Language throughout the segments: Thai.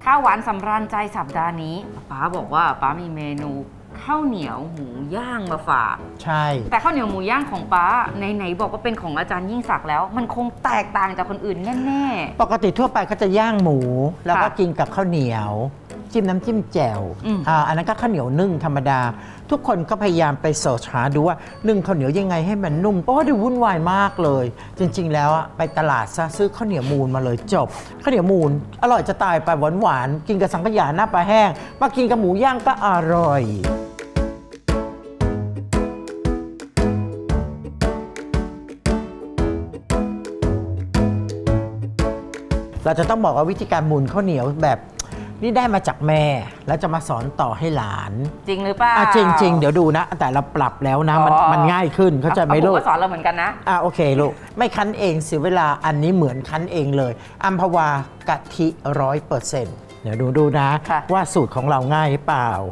ข้าวหวานสำราญใจสัปดาห์นี้ป้าบอกว่าป้ามีเมนูข้าวเหนียวหมูย่างมาฝากใช่แต่ข้าวเหนียวหมูย่างของป้าไหนบอกว่าเป็นของอาจารย์ยิ่งศักดิ์แล้วมันคงแตกต่างจากคนอื่นแน่ๆปกติทั่วไปก็จะย่างหมูแล้วก็กินกับข้าวเหนียวจิ้มน้ำจิ้มแจ่วอันนั้นก็ข้าวเหนียวนึ่งธรรมดาทุกคนก็พยายามไปเสิร์ชหาดูว่านึ่งข้าวเหนียวยังไงให้มันนุ่มโอ้ดูวุ่นวายมากเลยจริงๆแล้วไปตลาดซะซื้อข้าวเหนียวมูนมาเลยจบข้าวเหนียวมูนอร่อยจะตายไปหวานๆกินกับสังขยาหน้าปลาแห้งมากินกับหมูย่างก็อร่อยเราจะต้องบอกว่าวิธีการมูนข้าวเหนียวแบบนี่ได้มาจากแม่แล้วจะมาสอนต่อให้หลานจริงหรือเปล่าจริงเดี๋ยวดูนะแต่เราปรับแล้วนะมันง่ายขึ้นเข้าใจไหมลูกก็สอนเราเหมือนกันนะโอเคลูกไม่คั้นเองเสียเวลาอันนี้เหมือนคั้นเองเลยอัมพวากะทิ 100%เดี๋ยวดูนะว่าสูตรของเราง่ายหรือเปล่า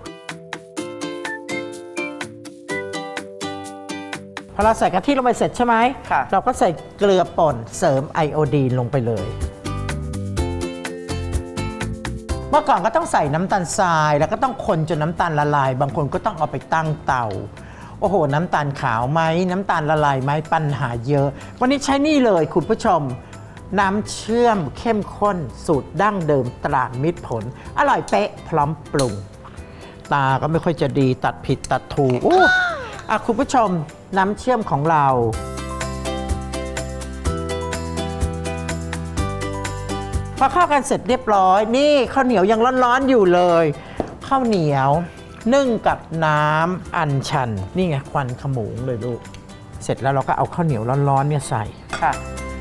พอเราใส่กะทิลงไปเสร็จใช่ไหมเราก็ใส่เกลือป่นเสริมไอโอดีนลงไปเลยเมื่อก่อนก็ต้องใส่น้ำตาลทรายแล้วก็ต้องคนจนน้ำตาลละลายบางคนก็ต้องเอาไปตั้งเตาโอ้โหน้ำตาลขาวไหมน้ำตาลละลายไหมปัญหาเยอะวันนี้ใช้นี่เลยคุณผู้ชมน้ำเชื่อมเข้มข้นสูตรดั้งเดิมตรามิตรผลอร่อยเป๊ะพร้อมปรุงตาก็ไม่ค่อยจะดีตัดผิดตัดถูกคุณผู้ชมน้ำเชื่อมของเราพอเข้ากันเสร็จเรียบร้อยนี่ข้าวเหนียวยังร้อนๆอยู่เลยข้าวเหนียวนึ่งกับน้ำอัญชันนี่ไงควันขโมงเลยลูกเสร็จแล้วเราก็เอาข้าวเหนียวร้อนๆเนี่ยใส่ค่ะ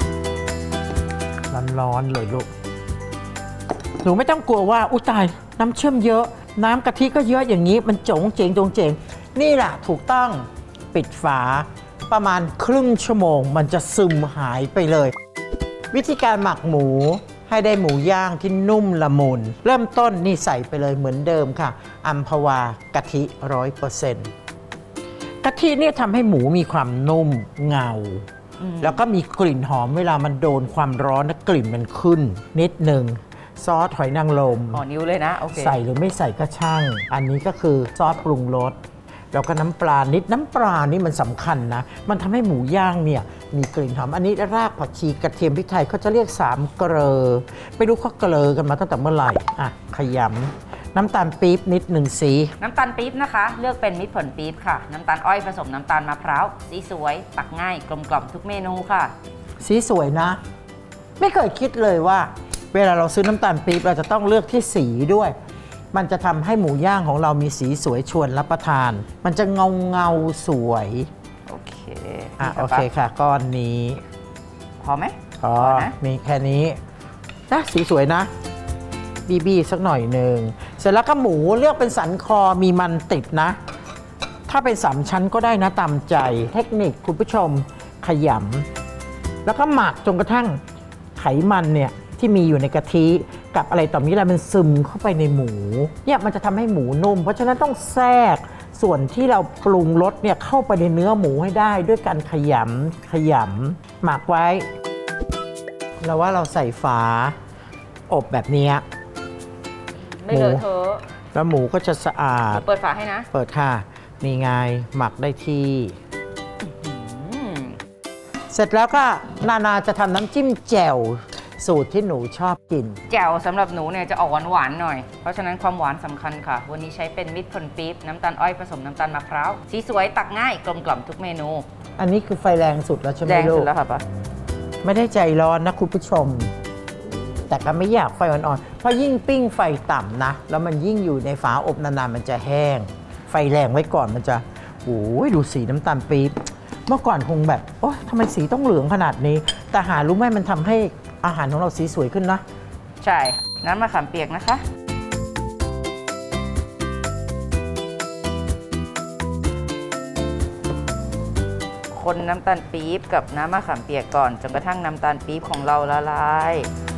ร้อนๆเลยลูกหนูไม่ต้องกลัวว่าอุ๊ยตายน้ำเชื่อมเยอะน้ำกะทิก็เยอะอย่างนี้มันจงเจงนี่แหละถูกต้องปิดฝาประมาณครึ่งชั่วโมงมันจะซึมหายไปเลยวิธีการหมักหมูให้ได้หมูย่างที่นุ่มละมุนเริ่มต้นนี่ใส่ไปเลยเหมือนเดิมค่ะอัมพวากะทิ 100% กะทิเนี่ยทำให้หมูมีความนุ่มเงาแล้วก็มีกลิ่นหอมเวลามันโดนความร้อนแล้วกลิ่นมันขึ้นนิดหนึ่งซอสหอยนางรมนิ้วเลยนะโอเคใส่หรือไม่ใส่ก็ช่างอันนี้ก็คือซอสปรุงรสแล้วก็น้ำปลานิดน้ำปลานี่มันสำคัญนะมันทำให้หมูย่างเนี่ยมีกลิ่นหอมอันนี้รากผักชีกระเทียมพริกไทยเขาจะเรียก3 เกลอไม่รู้เขาเกลอกันมาตั้งแต่เมื่อไหร่ขยำน้ำตาลปี๊บนิดหนึ่งสีน้ำตาลปี๊บนะคะเลือกเป็นมิตรผลปี๊บค่ะน้ำตาลอ้อยผสมน้ำตาลมะพร้าวสีสวยตักง่ายกลมกล่อมทุกเมนูค่ะสีสวยนะไม่เคยคิดเลยว่าเวลาเราซื้อน้ำตาลปี๊บเราจะต้องเลือกที่สีด้วยมันจะทำให้หมูย่างของเรามีสีสวยชวนรับประทานมันจะเงาสวยโอเคโอเคค่ะก้อนนี้พอไหมพอมีแค่นี้นะสีสวยนะบีสักหน่อยหนึ่งเสร็จแล้วก็หมูเลือกเป็นสันคอมีมันติดนะถ้าเป็น3 ชั้นก็ได้นะตามใจเทคนิคคุณผู้ชมขยำแล้วก็หมักจนกระทั่งไขมันเนี่ยที่มีอยู่ในกะทิกับอะไรต่อมีอะไรมันซึมเข้าไปในหมูเนี่ยมันจะทำให้หมูนุ่มเพราะฉะนั้นต้องแทรกส่วนที่เราปรุงรสเนี่ยเข้าไปในเนื้อหมูให้ได้ด้วยการขยำหมักไว้แล้วว่าเราใส่ฝาอบแบบนี้ไม่เลอะเทอะแล้วหมูก็จะสะอาดเปิดฝาให้นะเปิดค่ะนี่ไงหมักได้ที่เสร็จแล้วก็นาจะทำน้ำจิ้มแจ่วสูตรที่หนูชอบกินแจ่วสำหรับหนูเนี่ยจะออกหวานๆหน่อยเพราะฉะนั้นความหวานสำคัญค่ะวันนี้ใช้เป็นมิตรผลปี๊บน้ำตาลอ้อยผสมน้ำตาลมะพร้าวสีสวยตักง่ายกลมกล่อมทุกเมนูอันนี้คือไฟแรงสุดแล้วใช่ไหมลูกแรงสุดแล้วค่ะปะไม่ได้ใจร้อนนะคุณผู้ชมแต่ก็ไม่อยากไฟอ่อนๆเพราะยิ่งปิ้งไฟต่ำนะแล้วมันยิ่งอยู่ในฝาอบนานๆมันจะแห้งไฟแรงไว้ก่อนมันจะโอ้ยดูสีน้ำตาลปี๊บเมื่อก่อนคงแบบโอ๊ยทำไมสีต้องเหลืองขนาดนี้แต่หารู้ไหมมันทำให้อาหารของเราสีสวยขึ้นนะใช่น้ำมะขามเปียกนะคะคนน้ำตาลปี๊บกับน้ำมะขามเปียกก่อนจนกระทั่งน้ำตาลปี๊บของเราละลาย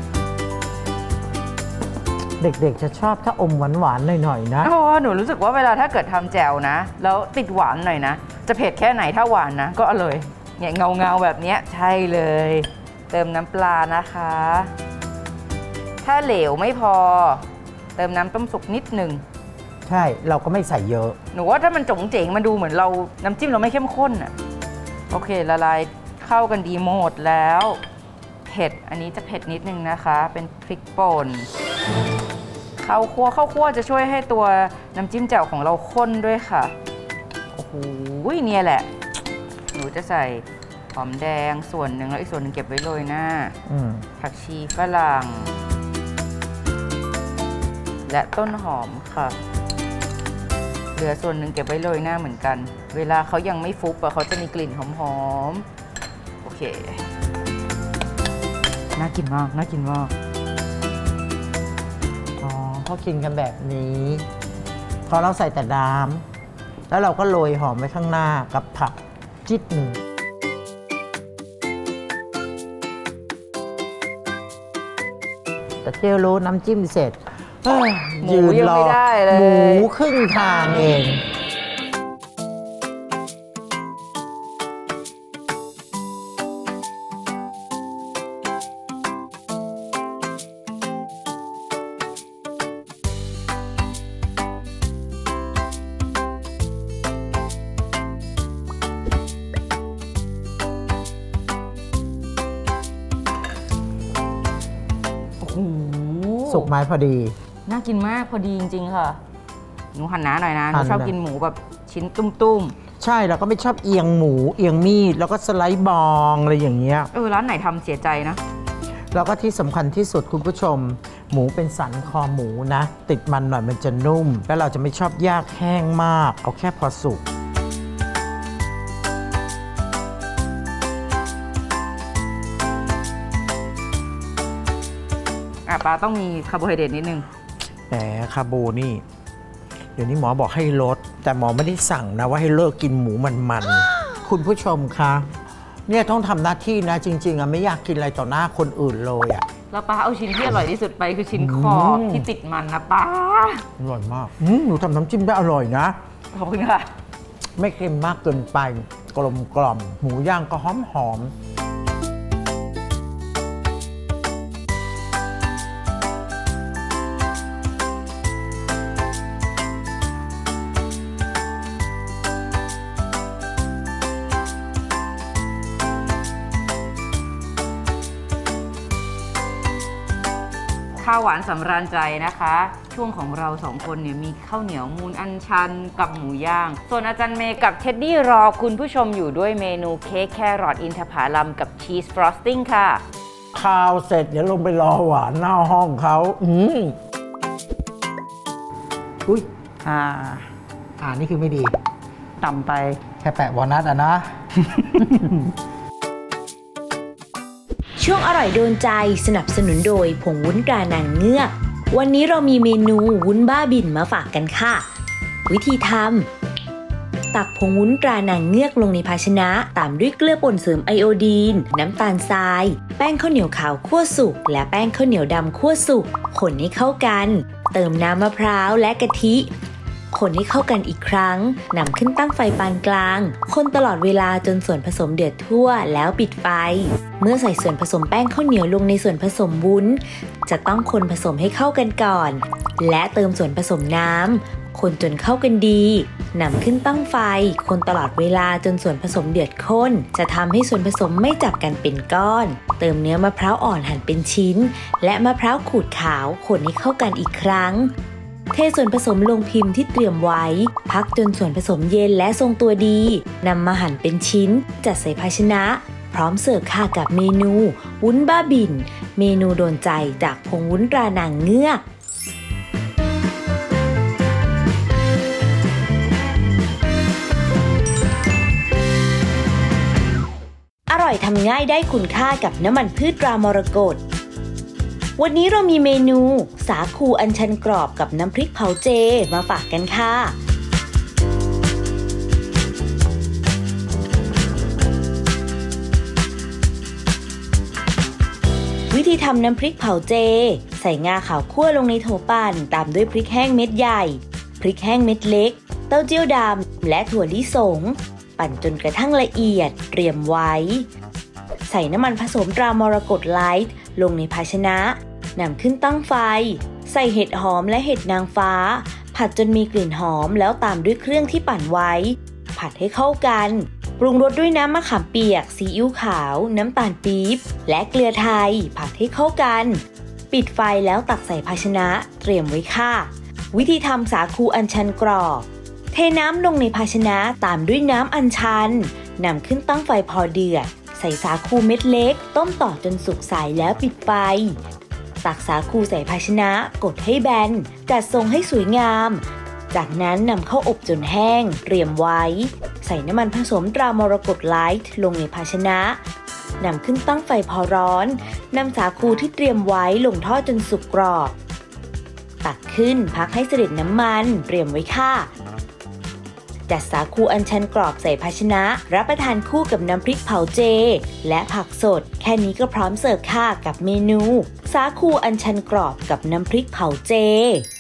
เด็กๆจะชอบถ้าอมหวานๆหน่อยๆนะหนูรู้สึกว่าเวลาถ้าเกิดทำแจ่วนะแล้วติดหวานหน่อยนะจะเผ็ดแค่ไหนถ้าหวานนะก็อร่อยเนี่ยเงาแบบนี้ใช่เลยเติมน้ำปลานะคะถ้าเหลวไม่พอเติมน้ำต้มสุกนิดหนึ่งใช่เราก็ไม่ใส่เยอะหนูว่าถ้ามันจ๋งเจ๋งมันดูเหมือนเราน้ำจิ้มเราไม่เข้มข้นอ่ะโอเคละลายเข้ากันดีหมดแล้วเผ็ดอันนี้จะเผ็ดนิดนึงนะคะเป็นพริกป่นข้าวคั่วจะช่วยให้ตัวน้ำจิ้มแจ่วของเราข้นด้วยค่ะโอ้โหเนี่ยแหละหนูจะใส่หอมแดงส่วนหนึ่งแล้วอีกส่วนหนึ่งเก็บไว้โรยหน้าผักชีฝรั่งและต้นหอมค่ะเหลือส่วนหนึ่งเก็บไว้โรยหน้าเหมือนกันเวลาเขายังไม่ฟุบเขาจะมีกลิ่นหอมๆโอเคน่ากินมากน่ากินมากเขากินกันแบบนี้พอเราใส่แต่น้ำแล้วเราก็โรยหอมไว้ข้างหน้ากับผักจิตหนึ่งแต่เที่ยวรู้น้ำจิ้มเสร็จยืนรอหมูครึ่งทางเองสุกไม้พอดีน่ากินมากพอดีจริงๆค่ะหนูหั่นหนาหน่อยนะหนูชอบกินหมูแบบชิ้นตุ้มๆใช่แล้วก็ไม่ชอบเอียงหมูเอียงมีดแล้วก็สไลด์บองอะไรอย่างเงี้ยร้านไหนทำเสียใจนะแล้วก็ที่สำคัญที่สุดคุณผู้ชมหมูเป็นสันคอหมูนะติดมันหน่อยมันจะนุ่มแล้วเราจะไม่ชอบย่างแห้งมากเอาแค่พอสุกปลาต้องมีคาร์โบไฮเดรตนิดนึงแต่คาร์โบนี่เดี๋ยวนี้หมอบอกให้ลดแต่หมอไม่ได้สั่งนะว่าให้เลิกกินหมูมันๆ คุณผู้ชมคะเนี่ยต้องทำหน้าที่นะจริงๆไม่อยากกินอะไรต่อหน้าคนอื่นเลยแล้วป้าเอาชิ้นที่อร่อยที่สุดไปคือชิ้นคอที่ติดมันนะป้าอร่อยมากหนูทำน้ำจิ้มได้อร่อยนะขอบคุณค่ะไม่เค็มมากเกินไปกลมหมูย่างก็หอมข้าวหวานสำราญใจนะคะช่วงของเรา2คนเนี่ยมีข้าวเหนียวมูนอัญชันกับหมูย่างส่วนอาจารย์เมย์กับเท็ดดี้รอคุณผู้ชมอยู่ด้วยเมนูเค้กแครอทอินทผลัมกับชีสฟรอสติ้งค่ะข้าวเสร็จเดี๋ยวลงไปรอหวานหน้าห้องเขาอุ้ยนี่คือไม่ดีต่ำไปแค่แปะวอลนัทนะช่วงอร่อยโดนใจสนับสนุนโดยผงวุ้นตรานางเงือกวันนี้เรามีเมนูวุ้นบ้าบิ่นมาฝากกันค่ะวิธีทำตักผงวุ้นตรานางเงือกลงในภาชนะตามด้วยเกลือป่นเสริมไอโอดีนน้ำตาลทรายแป้งข้าวเหนียวขาวคั่วสุกและแป้งข้าวเหนียวดำคั่วสุกคนให้เข้ากันเติมน้ำมะพร้าวและกะทิคนให้เข้ากันอีกครั้งนำขึ้นตั้งไฟปานกลางคนตลอดเวลาจนส่วนผสมเดือดทั่วแล้วปิดไฟเมื่อใส่ส่วนผสมแป้งข้าวเหนียวลงในส่วนผสมวุ้นจะต้องคนผสมให้เข้ากันก่อนและเติมส่วนผสมน้ำคนจนเข้ากันดีนำขึ้นตั้งไฟคนตลอดเวลาจนส่วนผสมเดือดข้นจะทำให้ส่วนผสมไม่จับกันเป็นก้อนเติมเนื้อมะพร้าวอ่อนหั่นเป็นชิ้นและมะพร้าวขูดขาวคนให้เข้ากันอีกครั้งเทส่วนผสมลงพิมพ์ที่เตรียมไว้พักจนส่วนผสมเย็นและทรงตัวดีนำมาหั่นเป็นชิ้นจัดใส่ภาชนะพร้อมเสิร์ฟค่ะกับเมนูวุ้นบ้าบิ่นเมนูโดนใจจากผงวุ้นตรานางเงือกอร่อยทำง่ายได้คุณค่ากับน้ำมันพืชตรามรกตวันนี้เรามีเมนูสาคูอัญชันกรอบกับน้ำพริกเผาเจมาฝากกันค่ะวิธีทำน้ำพริกเผาเจใส่งาขาวคั่วลงในโถปั่นตามด้วยพริกแห้งเม็ดใหญ่พริกแห้งเม็ดเล็กเต้าเจี้ยวดำและถั่วลิสงปั่นจนกระทั่งละเอียดเตรียมไว้ใส่น้ำมันผสมตรามรกตไลท์ลงในภาชนะนำขึ้นตั้งไฟใส่เห็ดหอมและเห็ดนางฟ้าผัดจนมีกลิ่นหอมแล้วตามด้วยเครื่องที่ปั่นไว้ผัดให้เข้ากันปรุงรสด้วยน้ำมะขามเปียกซีอิ๊วขาวน้ำตาลปี๊บและเกลือไทยผัดให้เข้ากันปิดไฟแล้วตักใส่ภาชนะเตรียมไว้ค่ะวิธีทำสาคูอัญชันกรอบเทน้ำลงในภาชนะตามด้วยน้ำอัญชันนำขึ้นตั้งไฟพอเดือดใส่สาคูเม็ดเล็กต้มต่อจนสุกใสแล้วปิดไฟตักสาคูใส่ภาชนะกดให้แบนจัดทรงให้สวยงามจากนั้นนำเข้าอบจนแห้งเตรียมไว้ใส่น้ำมันผสมตรามรกตไลท์ลงในภาชนะนำขึ้นตั้งไฟพอร้อนนำสาคูที่เตรียมไว้ลงทอดจนสุกกรอบตักขึ้นพักให้เสด็จน้ำมันเตรียมไว้ค่ะจัดสาคูอัญชันกรอบใส่ภาชนะรับประทานคู่กับน้ำพริกเผาเจและผักสดแค่นี้ก็พร้อมเสิร์ฟค่ะกับเมนูสาคูอัญชันกรอบกับน้ำพริกเผาเจ